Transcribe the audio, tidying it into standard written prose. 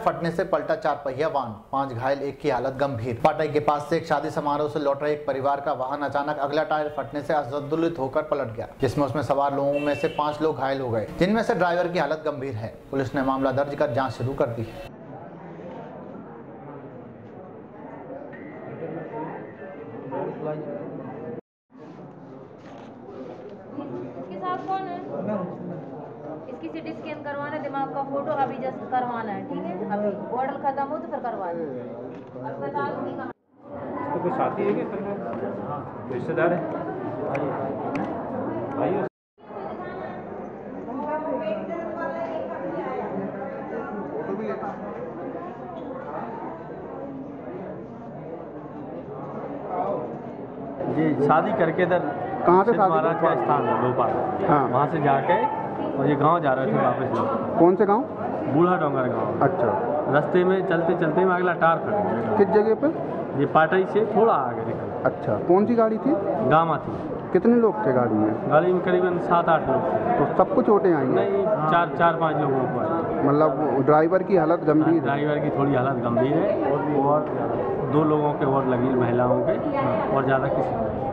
फटने से पलटा 4 पहिया वाहन, 5 घायल, एक की हालत गंभीर। पाटई के पास से एक शादी समारोह से लौट रहे एक परिवार का वाहन अचानक अगला टायर फटने से असंतुलित होकर पलट गया, जिसमें उसमें सवार लोगों में से 5 लोग घायल हो गए, जिनमें से ड्राइवर की हालत गंभीर है। पुलिस ने मामला दर्ज कर जाँच शुरू कर दी है। इसके साथ कौन है? इसकी सीटी स्कैन करवाना, दिमाग का फोटो अभी जस्ट करवाना है, ठीक है? अभी ऑर्डर खत्म हो तो फिर करवाना। अस्पताल में कहाँ? इसको कोई साथी है क्या? रिश्तेदार है? आइए। जी शादी करके इधर कहाँ से शादी? महाराज का स्थान है भोपाल। हाँ। वहाँ से जाके और ये गांव जा रहे थे वापस लोग। कौन से गांव? बूढ़ा डोंगर गांव। अच्छा। रास्ते में चलते चलते में अगला टार फट गया। किस जगह पे? ये पाटई से थोड़ा आगे निकल। अच्छा, कौन सी गाड़ी थी? गामा थी। कितने लोग थे गाड़ी में? गाड़ी में करीबन 7-8 लोग थे। तो सबको चोटें आई हैं? नहीं, 4-5 लोगों को आई। मतलब ड्राइवर की हालत गंभीर है? ड्राइवर की थोड़ी हालत गंभीर है और 2 लोगों के और लगी, महिलाओं के, और ज़्यादा किसी को।